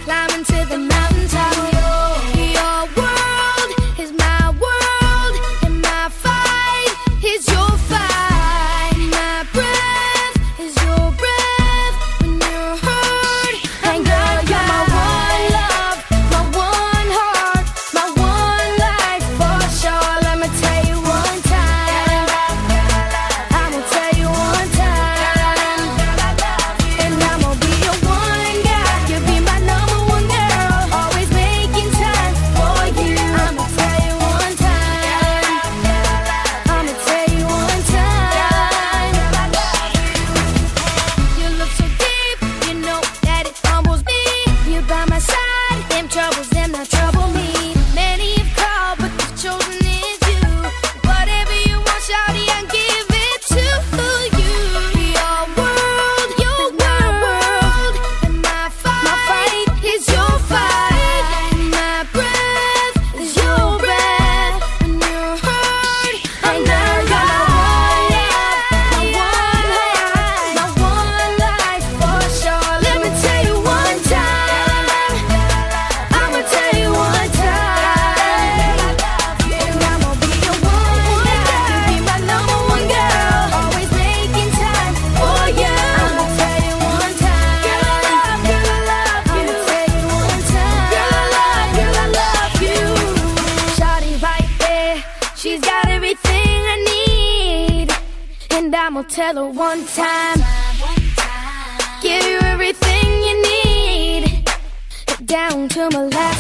climbing to the mountaintop. Your world is my world, and my fight is your fight. My breath is your breath when you're hurt. And girl, you're my one love, my one heart, my one life for sure. Let me tell you one time, I'ma tell you one time, and I'ma be your one guy. You'll be my number one girl, always making time for you. I'ma tell you one time, I'ma tell you one time. You look so deep, you know that it humbles me. You're by my side, them troubles, them not trouble me. Many have called, but the chosen is you. Whatever you want, shawty, I'll give it to you. Your world, and my fight is your fight. My breath is your breath when you're hurt. And girl, you're my one love, my one life for sure. Let me tell you one time, I'ma tell you one time, and I'ma be your one guy. You be my number one girl, always making time for you. I'ma tell you one time, girl, I love you. I'ma tell you one time, girl, I love you. Shawty right there, she's got everything I need, and I'ma tell her one time, give you everything you need, down to my last